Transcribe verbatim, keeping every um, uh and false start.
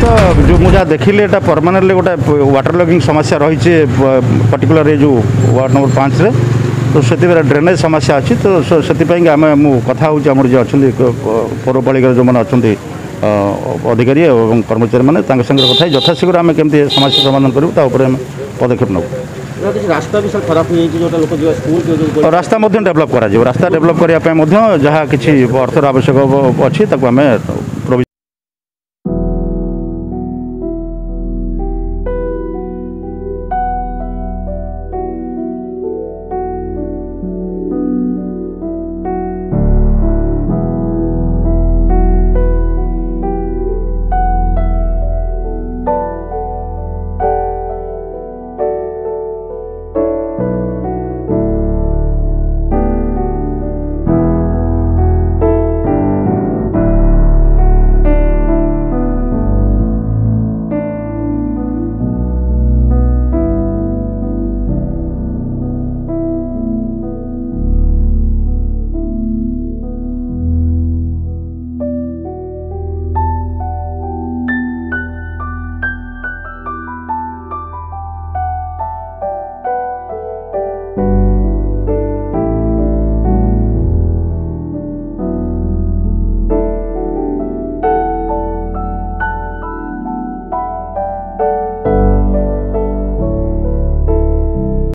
तो जो मुझे देखिले एटा परमानेंटली गोटे वाटर लॉगिंग समस्या रही है पर्टिकुलर ये जो वार्ड नंबर पाँच रे तो से ड्रेनेज समस्या अच्छी तो से आम कथा हूँ जो अच्छा पौरपालिका जो मैंने अच्छा अधिकारी और कर्मचारी मैंने संगे कथा यथाशीघ्र आम केमती समस्या समाधान करूँ पदक्षेप नौ रास्ता भी सर खराब हो रास्ता डेभलप करा रास्ता डेभलप करने जहाँ किसी अर्थर आवश्यक अच्छी आम